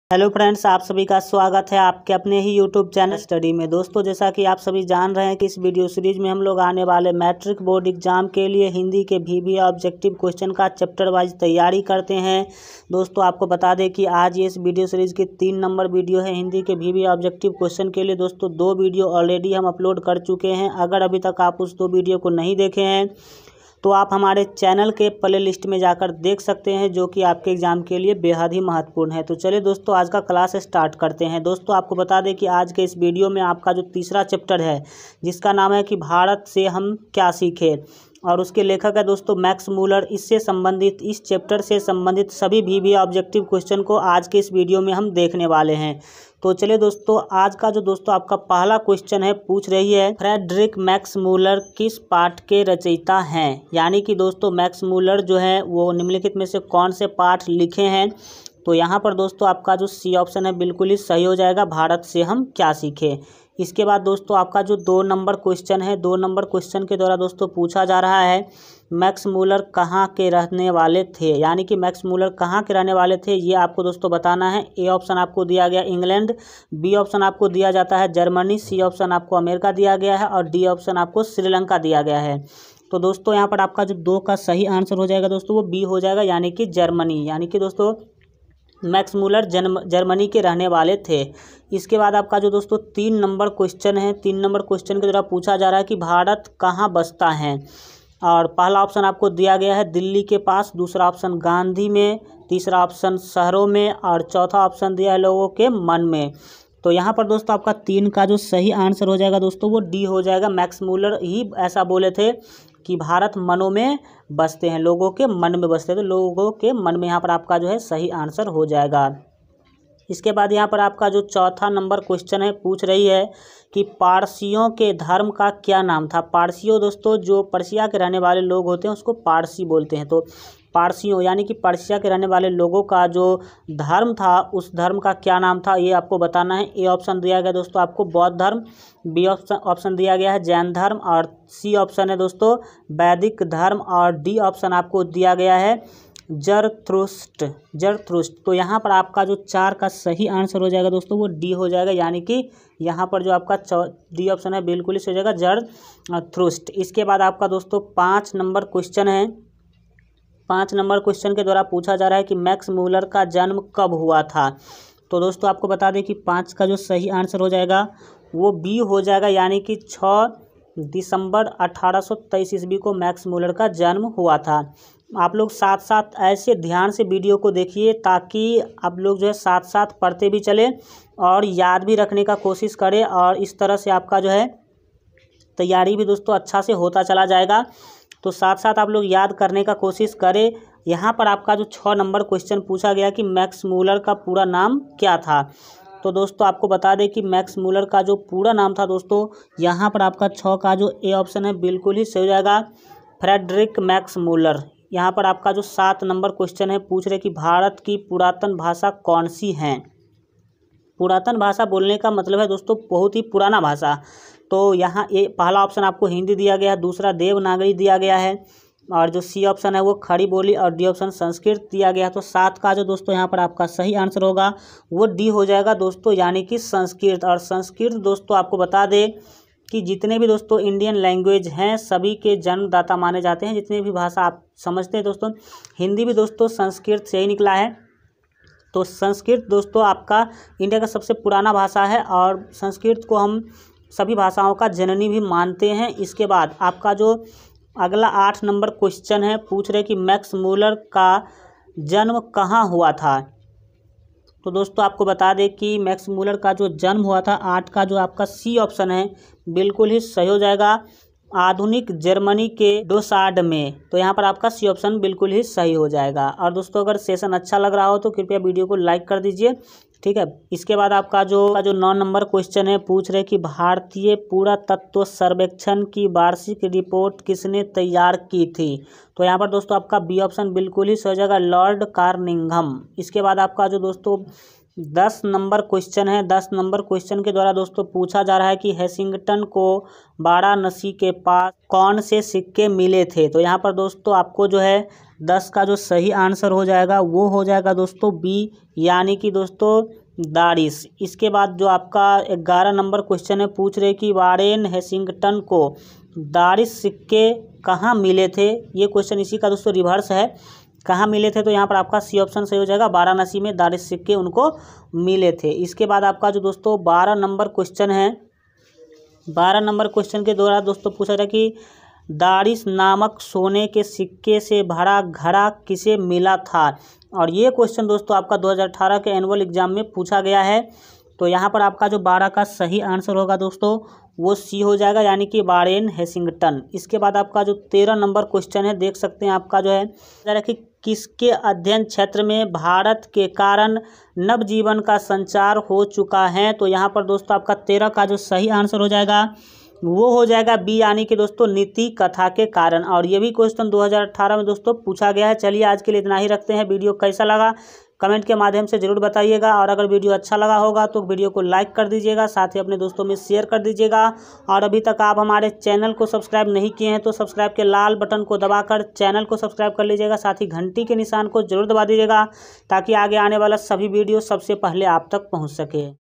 Hello friends, आप सभी का स्वागत है आपके अपने ही यूट्यूब चैनल स्टडी में। दोस्तों, जैसा कि आप सभी जान रहे हैं कि इस वीडियो सीरीज में हम लोग आने वाले मैट्रिक बोर्ड एग्जाम के लिए हिंदी के भी ऑब्जेक्टिव क्वेश्चन का चैप्टर वाइज तैयारी करते हैं। दोस्तों, आपको बता दें कि आज ये इस वीडियो सीरीज की 3 नंबर वीडियो है हिंदी के भी ऑब्जेक्टिव क्वेश्चन के लिए। दोस्तों, 2 वीडियो ऑलरेडी हम अपलोड कर चुके हैं। अगर अभी तक आप उस 2 वीडियो को नहीं देखे हैं तो आप हमारे चैनल के प्ले लिस्ट में जाकर देख सकते हैं, जो कि आपके एग्ज़ाम के लिए बेहद ही महत्वपूर्ण है। तो चलिए दोस्तों, आज का क्लास स्टार्ट करते हैं। दोस्तों, आपको बता दें कि आज के इस वीडियो में आपका जो तीसरा चैप्टर है, जिसका नाम है कि भारत से हम क्या सीखे, और उसके लेखक है दोस्तों मैक्स मूलर। इससे संबंधित, इस चैप्टर से संबंधित सभी भी ऑब्जेक्टिव क्वेश्चन को आज के इस वीडियो में हम देखने वाले हैं। तो चलिए दोस्तों, आज का जो दोस्तों आपका पहला क्वेश्चन है, पूछ रही है फ्रेडरिक मैक्स मूलर किस पाठ के रचयिता हैं। यानी कि दोस्तों मैक्स मूलर जो है वो निम्नलिखित में से कौन से पाठ लिखे हैं। तो यहाँ पर दोस्तों आपका जो सी ऑप्शन है बिल्कुल ही सही हो जाएगा, भारत से हम क्या सीखे। इसके बाद दोस्तों आपका जो 2 नंबर क्वेश्चन है, 2 नंबर क्वेश्चन के द्वारा दोस्तों पूछा जा रहा है मैक्स मूलर कहाँ के रहने वाले थे। यानी कि मैक्स मूलर कहाँ के रहने वाले थे, ये आपको दोस्तों बताना है। ए ऑप्शन आपको दिया गया इंग्लैंड, बी ऑप्शन आपको दिया जाता है जर्मनी, सी ऑप्शन आपको अमेरिका दिया गया है, और डी ऑप्शन आपको श्रीलंका दिया गया है। तो दोस्तों यहाँ पर आपका जो 2 का सही आंसर हो जाएगा दोस्तों वो बी हो जाएगा, यानी कि जर्मनी। यानी कि दोस्तों मैक्स मूलर जर्मनी के रहने वाले थे। इसके बाद आपका जो दोस्तों 3 नंबर क्वेश्चन है, 3 नंबर क्वेश्चन के द्वारा पूछा जा रहा है कि भारत कहाँ बसता है। और पहला ऑप्शन आपको दिया गया है दिल्ली के पास, दूसरा ऑप्शन गांधी में, तीसरा ऑप्शन शहरों में, और चौथा ऑप्शन दिया है लोगों के मन में। तो यहाँ पर दोस्तों आपका 3 का जो सही आंसर हो जाएगा दोस्तों वो डी हो जाएगा। मैक्स मूलर ही ऐसा बोले थे कि भारत मनों में बसते हैं, लोगों के मन में बसते हैं। तो लोगों के मन में यहाँ पर आपका जो है सही आंसर हो जाएगा। इसके बाद यहाँ पर आपका जो चौथा नंबर क्वेश्चन है, पूछ रही है कि पारसियों के धर्म का क्या नाम था। पारसियों दोस्तों जो पर्शिया के रहने वाले लोग होते हैं उसको पारसी बोलते हैं। तो पारसियों यानी कि पर्शिया के रहने वाले लोगों का जो धर्म था, उस धर्म का क्या नाम था, ये आपको बताना है। ए ऑप्शन दिया गया दोस्तों आपको बौद्ध धर्म, बी ऑप्शन दिया गया है जैन धर्म, और सी ऑप्शन है दोस्तों वैदिक धर्म, और डी ऑप्शन आपको दिया गया है जरथुस्त्र। तो यहाँ पर आपका जो 4 का सही आंसर हो जाएगा दोस्तों वो डी हो जाएगा। यानी कि यहाँ पर जो आपका डी ऑप्शन है बिल्कुल ही सही हो जाएगा, जरथुस्त्र। इसके बाद आपका दोस्तों 5 नंबर क्वेश्चन है। 5 नंबर क्वेश्चन के द्वारा पूछा जा रहा है कि मैक्स मूलर का जन्म कब हुआ था। तो दोस्तों आपको बता दें कि 5 का जो सही आंसर हो जाएगा वो बी हो जाएगा। यानी कि 6 दिसंबर 1823 ईस्वी को मैक्स मूलर का जन्म हुआ था। आप लोग साथ साथ ऐसे ध्यान से वीडियो को देखिए, ताकि आप लोग जो है साथ साथ पढ़ते भी चले और याद भी रखने का कोशिश करें, और इस तरह से आपका जो है तैयारी भी दोस्तों अच्छा से होता चला जाएगा। तो साथ साथ आप लोग याद करने का कोशिश करें। यहाँ पर आपका जो 6 नंबर क्वेश्चन पूछा गया कि मैक्स मूलर का पूरा नाम क्या था। तो दोस्तों आपको बता दें कि मैक्स मूलर का जो पूरा नाम था दोस्तों, यहाँ पर आपका 6 का जो ए ऑप्शन है बिल्कुल ही सही हो जाएगा, फ्रेडरिक मैक्स मूलर। यहाँ पर आपका जो 7 नंबर क्वेश्चन है, पूछ रहे कि भारत की पुरातन भाषा कौन सी है। पुरातन भाषा बोलने का मतलब है दोस्तों बहुत ही पुराना भाषा। तो यहाँ ये पहला ऑप्शन आपको हिंदी दिया गया है, दूसरा देवनागरी दिया गया है, और जो सी ऑप्शन है वो खड़ी बोली, और डी ऑप्शन संस्कृत दिया गया है। तो 7 का जो दोस्तों यहाँ पर आपका सही आंसर होगा वो डी हो जाएगा दोस्तों, यानी कि संस्कृत। और संस्कृत दोस्तों आपको बता दें कि जितने भी दोस्तों इंडियन लैंग्वेज हैं सभी के जन्मदाता माने जाते हैं। जितने भी भाषा आप समझते हैं दोस्तों, हिंदी भी दोस्तों संस्कृत से ही निकला है। तो संस्कृत दोस्तों आपका इंडिया का सबसे पुराना भाषा है, और संस्कृत को हम सभी भाषाओं का जननी भी मानते हैं। इसके बाद आपका जो अगला 8 नंबर क्वेश्चन है, पूछ रहे कि मैक्स मूलर का जन्म कहाँ हुआ था। तो दोस्तों आपको बता दें कि मैक्स मूलर का जो जन्म हुआ था, 8 का जो आपका सी ऑप्शन है बिल्कुल ही सही हो जाएगा, आधुनिक जर्मनी के डोसाड में। तो यहाँ पर आपका सी ऑप्शन बिल्कुल ही सही हो जाएगा। और दोस्तों अगर सेशन अच्छा लग रहा हो तो कृपया वीडियो को लाइक कर दीजिए, ठीक है। इसके बाद आपका जो 9 नंबर क्वेश्चन है, पूछ रहे कि भारतीय पुरातत्व सर्वेक्षण की वार्षिक रिपोर्ट किसने तैयार की थी। तो यहाँ पर दोस्तों आपका बी ऑप्शन बिल्कुल ही सही हो जाएगा, लॉर्ड कार्निंघम। इसके बाद आपका जो दोस्तों 10 नंबर क्वेश्चन है। 10 नंबर क्वेश्चन के द्वारा दोस्तों पूछा जा रहा है कि हैसिंगटन को वाराणसी के पास कौन से सिक्के मिले थे। तो यहाँ पर दोस्तों आपको जो है 10 का जो सही आंसर हो जाएगा वो हो जाएगा दोस्तों बी, यानी कि दोस्तों दारिस। इसके बाद जो आपका 11 नंबर क्वेश्चन है, पूछ रहे कि वारेन हैसिंगटन को दारिस सिक्के कहाँ मिले थे। ये क्वेश्चन इसी का दोस्तों रिवर्स है, कहाँ मिले थे। तो यहाँ पर आपका सी ऑप्शन सही हो जाएगा, वाराणसी में दारिस सिक्के उनको मिले थे। इसके बाद आपका जो दोस्तों 12 नंबर क्वेश्चन है, 12 नंबर क्वेश्चन के द्वारा दोस्तों पूछा था कि दारिस नामक सोने के सिक्के से भरा घड़ा किसे मिला था। और ये क्वेश्चन दोस्तों आपका 2018 के एनुअल एग्जाम में पूछा गया है। तो यहाँ पर आपका जो 12 का सही आंसर होगा दोस्तों वो सी हो जाएगा, यानी कि वारेन हैसिंगटन। इसके बाद आपका जो 13 नंबर क्वेश्चन है, देख सकते हैं आपका जो है जरा कि किसके अध्ययन क्षेत्र में भारत के कारण नवजीवन का संचार हो चुका है। तो यहाँ पर दोस्तों आपका 13 का जो सही आंसर हो जाएगा वो हो जाएगा बी, यानी कि दोस्तों नीति कथा के कारण। और ये भी क्वेश्चन 2018 में दोस्तों पूछा गया है। चलिए आज के लिए इतना ही रखते हैं। वीडियो कैसा लगा कमेंट के माध्यम से ज़रूर बताइएगा, और अगर वीडियो अच्छा लगा होगा तो वीडियो को लाइक कर दीजिएगा, साथ ही अपने दोस्तों में शेयर कर दीजिएगा। और अभी तक आप हमारे चैनल को सब्सक्राइब नहीं किए हैं तो सब्सक्राइब के लाल बटन को दबाकर चैनल को सब्सक्राइब कर लीजिएगा, साथ ही घंटी के निशान को जरूर दबा दीजिएगा ताकि आगे आने वाला सभी वीडियो सबसे पहले आप तक पहुँच सके।